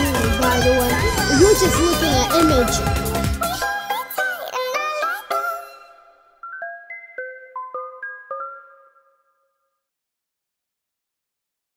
by the way. You're just looking at image.